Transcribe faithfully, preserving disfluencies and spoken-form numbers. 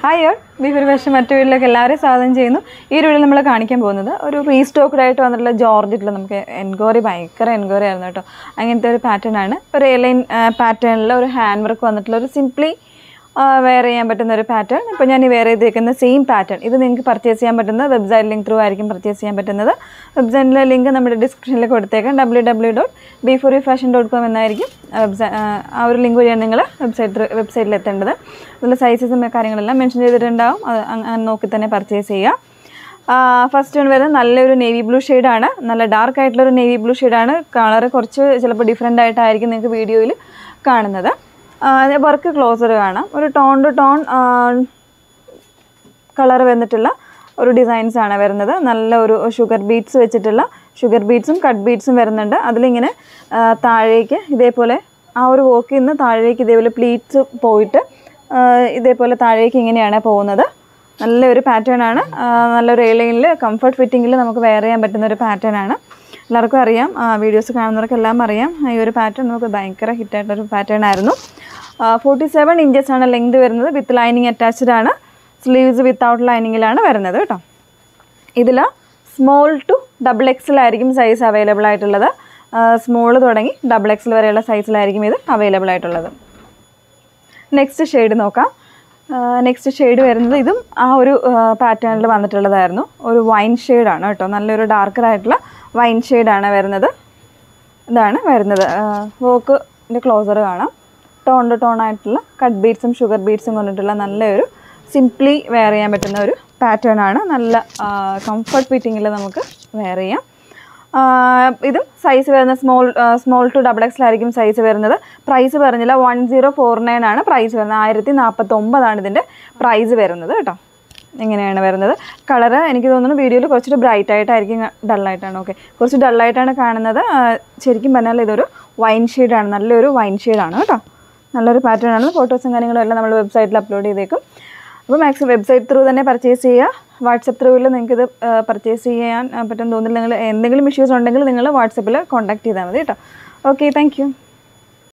Hi all beef ഒരു വർഷം മറ്റു വീട്ടിലേക്ക് എല്ലാവരെയും സ്വാഗതം ചെയ്യുന്നു. ഈ ഒരു വീഡിയോ നമ്മൾ കാണിക്കാൻ പോകുന്നത് ഒരു റീസ്റ്റോക്ക്ഡ് ആയിട്ട് വന്നിട്ടുള്ള ജോർജറ്റിൽ നമുക്ക് എൻക്വയറി ഭയങ്കര എൻക്വയറി ആയിരുന്നു കേട്ടോ. അങ്ങനത്തെ ഒരു പാറ്റേൺ ആണ്. ഒരു എലൈൻ പാറ്റേണിൽ ഒരു ഹാൻഡ് വർക്ക് വന്നിട്ടുള്ള ഒരു സിംപ്ലി വെയർ ചെയ്യാൻ പറ്റുന്ന ഒരു പാറ്റേൺ. ഇപ്പോൾ ഞാൻ ഈ വെയർ ചെയ്തേക്കുന്ന സെയിം പാറ്റേൺ ഇത് നിങ്ങൾക്ക് പർച്ചേസ് ചെയ്യാൻ പറ്റുന്നത് വെബ്സൈറ്റ് ലിങ്ക് ത്രൂ ആയിരിക്കും പർച്ചേസ് ചെയ്യാൻ പറ്റുന്നത്. വെബ്സൈറ്റിലെ ലിങ്ക് നമ്മുടെ ഡിസ്ക്രിപ്ഷനിൽ കൊടുത്തേക്കാം. ഡബ്ല്യൂ ഡബ്ല്യൂ ഡോട്ട് ബീഫോറി ഫാഷൻ ഡോട്ട് കോം എന്നായിരിക്കും വെബ്സൈ ആ ഒരു ലിങ്ക് വഴിയാണ് നിങ്ങൾ വെബ്സൈറ്റ് വെബ്സൈറ്റിൽ എത്തേണ്ടത്. അതിൽ സൈസസും കാര്യങ്ങളെല്ലാം മെൻഷൻ ചെയ്തിട്ടുണ്ടാവും. അത് അങ്ങനെ നോക്കി തന്നെ പർച്ചേസ് ചെയ്യുക. ഫസ്റ്റ് വൺ വരുന്നത് നല്ലൊരു നേവി ബ്ലൂ ഷെയ്ഡാണ്. നല്ല ഡാർക്ക് ആയിട്ടുള്ളൊരു നേവി ബ്ലൂ ഷെയ്ഡാണ്. കളർ കുറച്ച് ചിലപ്പോൾ ഡിഫറെൻ്റ് ആയിട്ടായിരിക്കും നിങ്ങൾക്ക് വീഡിയോയിൽ കാണുന്നത്. വർക്ക് ക്ലോസർ കാണാം. ഒരു ടോൺ ടു ടോൺ കളർ വന്നിട്ടുള്ള ഒരു ഡിസൈൻസാണ് വരുന്നത്. നല്ല ഒരു ഷുഗർ ബീഡ്സ് വെച്ചിട്ടുള്ള ഷുഗർ ബീഡ്സും കട്ട് ബീഡ്സും വരുന്നുണ്ട്. അതിലിങ്ങനെ താഴേക്ക് ഇതേപോലെ ആ ഒരു വോക്കിൽ നിന്ന് താഴേക്ക് ഇതേപോലെ പ്ലീറ്റ്സ് പോയിട്ട് ഇതേപോലെ താഴേക്ക് ഇങ്ങനെയാണ് പോകുന്നത്. നല്ലൊരു പാറ്റേൺ ആണ്. നല്ലൊരു എയർലൈനിൽ കംഫർട്ട് ഫിറ്റിങ്ങിൽ നമുക്ക് വെയർ ചെയ്യാൻ പറ്റുന്ന ഒരു പാറ്റേൺ ആണ്. എല്ലാവർക്കും അറിയാം, വീഡിയോസ് കാണുന്നവർക്കെല്ലാം അറിയാം ഈ ഒരു പാറ്റേൺ നമുക്ക് ഭയങ്കര ഹിറ്റായിട്ടൊരു പാറ്റേൺ ആയിരുന്നു. ഫോർട്ടി സെവൻ ഇഞ്ചസ് ആണ് ലെങ്ത് വരുന്നത്. വിത്ത് ലൈനിങ് അറ്റാച്ച്ഡ് ആണ്. സ്ലീവ്സ് വിത്തൗട്ട് ലൈനിങ്ങിലാണ് വരുന്നത് കേട്ടോ. ഇതിൽ സ്മോൾ ടു ഡബിൾ എക്സിലായിരിക്കും സൈസ് അവൈലബിൾ ആയിട്ടുള്ളത്. സ്മോൾ തുടങ്ങി ഡബിൾ എക്സിൽ വരെയുള്ള സൈസിലായിരിക്കും ഇത് അവൈലബിൾ ആയിട്ടുള്ളത്. നെക്സ്റ്റ് ഷെയ്ഡ് നോക്കാം. നെക്സ്റ്റ് ഷെയ്ഡ് വരുന്നത് ഇതും ആ ഒരു പാറ്റേണിൽ വന്നിട്ടുള്ളതായിരുന്നു. ഒരു വൈൻ ഷെയ്ഡാണ് കേട്ടോ. നല്ലൊരു ഡാർക്കറായിട്ടുള്ള വൈൻ ഷെയ്ഡാണ് വരുന്നത്. ഇതാണ് വരുന്നത്. വോക്കിൻ്റെ ക്ലോസർ കാണാം. ടോൺ ടു ടോൺ ആയിട്ടുള്ള കട്ട് ബീഡ്സും ഷുഗർ ബീഡ്സും കൊണ്ടിട്ടുള്ള നല്ലൊരു സിംപ്ലി വെയർ ചെയ്യാൻ പറ്റുന്ന ഒരു പാറ്റേൺ ആണ്. നല്ല കംഫർട്ട് ഫിറ്റിങ്ങിൽ നമുക്ക് വെയർ ചെയ്യാം. ഇതും സൈസ് വരുന്ന സ്മോൾ സ്മോൾ ടു ഡബിൾ എക്സിലായിരിക്കും സൈസ് വരുന്നത്. പ്രൈസ് പറഞ്ഞില്ല, വൺ സീറോ ഫോർ നയൻ ആണ് പ്രൈസ് വരുന്നത്. ആയിരത്തി നാൽപ്പത്തൊമ്പതാണ് ഇതിൻ്റെ പ്രൈസ് വരുന്നത് കേട്ടോ. ഇങ്ങനെയാണ് വരുന്നത്. കളറ് എനിക്ക് തോന്നുന്നു വീഡിയോയിൽ കുറച്ചൊരു ബ്രൈറ്റ് ആയിട്ടായിരിക്കും, ഡള്ളായിട്ടാണ്. ഓക്കെ, കുറച്ച് ഡള്ളായിട്ടാണ് കാണുന്നത്. ശരിക്കും പറഞ്ഞാൽ ഇതൊരു വൈൻ ഷെയ്ഡാണ്. നല്ലൊരു വൈൻ ഷെയ്ഡാണ് കേട്ടോ. നല്ലൊരു പാറ്റേൺ ആണ്. ഫോട്ടോസും കാര്യങ്ങളും എല്ലാം നമ്മൾ വെബ്സൈറ്റിൽ അപ്ലോഡ് ചെയ്തേക്കും. അപ്പോൾ മാക്സിമം വെബ്സൈറ്റ് ത്രൂ തന്നെ പർച്ചേസ് ചെയ്യുക. വാട്സപ്പ് ത്രൂവിൽ നിങ്ങൾക്കിത് പർച്ചേസ് ചെയ്യാൻ പറ്റും തോന്നില്ല. നിങ്ങൾ എന്തെങ്കിലും ഇഷ്യൂസ് ഉണ്ടെങ്കിൽ നിങ്ങൾ വാട്സപ്പിൽ കോൺടാക്ട് ചെയ്താൽ മതി കേട്ടോ. Okay, thank U.